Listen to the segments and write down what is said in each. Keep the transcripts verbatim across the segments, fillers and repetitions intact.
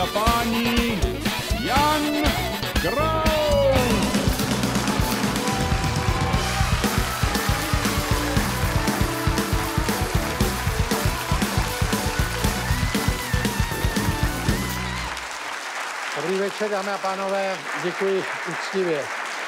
a páni, Jan Kraus! Dobrý večer, dámy a pánové, děkuji úctivě.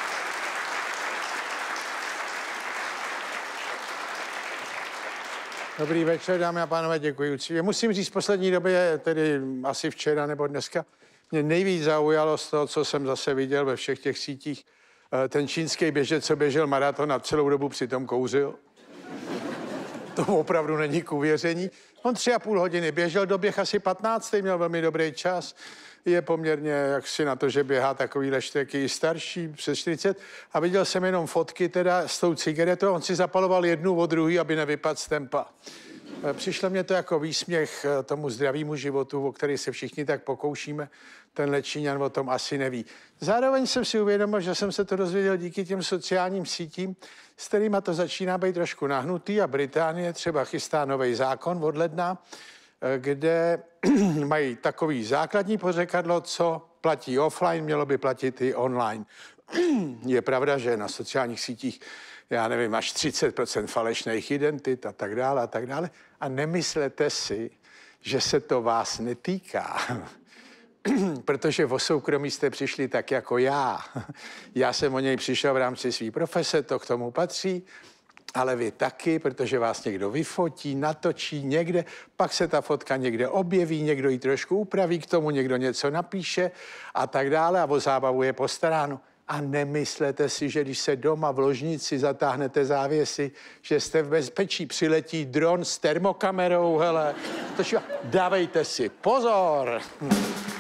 Dobrý večer, dámy a pánové, děkuji úctivě. Musím říct, v poslední době, tedy asi včera nebo dneska, mě nejvíc zaujalo z toho, co jsem zase viděl ve všech těch sítích, ten čínský běžec, co běžel maraton a celou dobu přitom kouřil. To opravdu není k uvěření. On tři a půl hodiny běžel, doběh asi patnáct, měl velmi dobrý čas. Je poměrně jaksi na to, že běhá takovýhle štěky starší, přes čtyřicet. A viděl jsem jenom fotky teda s tou cigaretou. On si zapaloval jednu od druhý, aby nevypadl z tempa. Přišlo mě to jako výsměch tomu zdravému životu, o který se všichni tak pokoušíme. Tenhle Číňan o tom asi neví. Zároveň jsem si uvědomil, že jsem se to dozvěděl díky těm sociálním sítím, s kterýma to začíná být trošku nahnutý a Británie třeba chystá nový zákon od ledna, kde mají takový základní pořekadlo, co platí offline, mělo by platit i online. Je pravda, že na sociálních sítích, já nevím, až třicet procent falešných identit a tak dále a tak dále. A nemyslete si, že se to vás netýká. Protože o soukromí jste přišli tak jako já. Já jsem o něj přišel v rámci své profese, to k tomu patří. Ale vy taky, protože vás někdo vyfotí, natočí někde, pak se ta fotka někde objeví, někdo ji trošku upraví, k tomu někdo něco napíše a tak dále a o zábavu je postaráno. A nemyslete si, že když se doma v ložnici zatáhnete závěsy, že jste v bezpečí, přiletí dron s termokamerou, hele. Tož dávejte si pozor.